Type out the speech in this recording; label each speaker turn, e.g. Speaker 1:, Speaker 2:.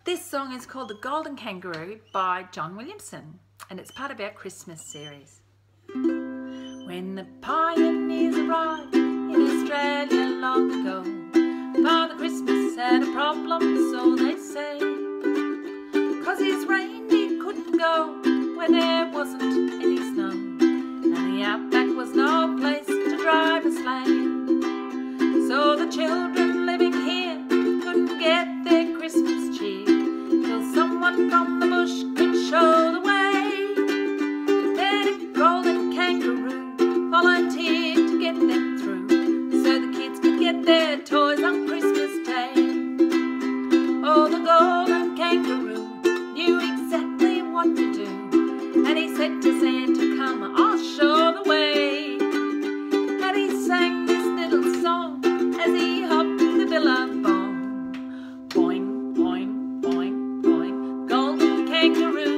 Speaker 1: This song is called The Golden Kangaroo by John Williamson, and it's part of our Christmas series. When the pioneers arrived in Australia long ago, Father Christmas had a problem, so they say, 'cause his reindeer couldn't go where there wasn't any snow, and the outback was no place to drive a sleigh. So the children living here couldn't get their Christmas cheer till someone from the bush could show the way. Then a golden kangaroo volunteered to get them through, so the kids could get their toys on Christmas Day. Oh, the golden kangaroo knew exactly what to do, and he said to Santa, "Come, I'll show the way." And he sang this little song as he hopped the Bilambil. Boing, boing, boing, boing, golden kangaroo